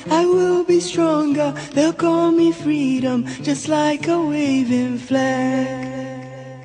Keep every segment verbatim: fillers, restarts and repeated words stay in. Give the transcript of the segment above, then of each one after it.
I will be stronger. They'll call me freedom, just like a waving flag.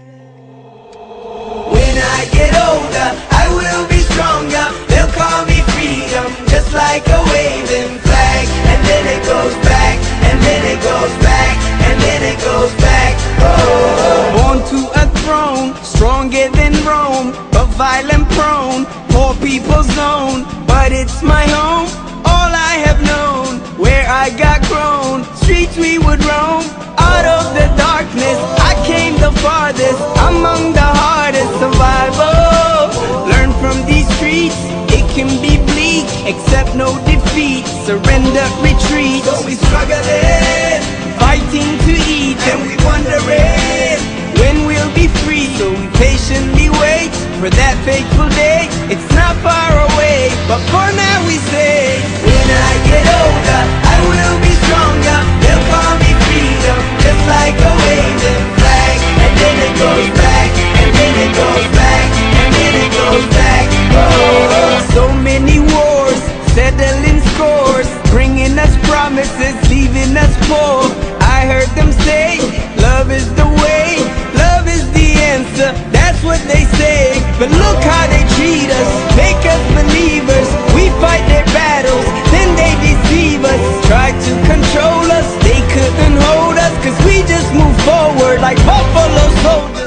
When I get older, I will be stronger. They'll call me freedom, just like a waving flag. And then it goes back, and then it goes back, and then it goes back. Oh. Born to a throne, stronger than Rome, but violent prone, poor people's zone. But it's my home, all I have known, where I got grown. Streets we would roam, out of the darkness I came the farthest, among the hardest. Survival, learn from these streets. It can be bleak, accept no defeat, surrender, retreat. So we struggling, fighting to eat, and we wondering when we'll be free. So we patiently wait for that fateful day. It's not far away, but for now we say, when I get older, I will be stronger. They'll call me freedom, just like a waving flag. And then it goes back, and then it goes back, and then it goes back. Oh, so many wars, settling scores, bringing us promises, leaving us poor. I heard them say, love is the way, love is the answer, that's what they say. But look how they treat us, make us believers. We fight their battles, then they deceive us. Try to control us, they couldn't hold us, cause we just move forward like buffalo soldiers.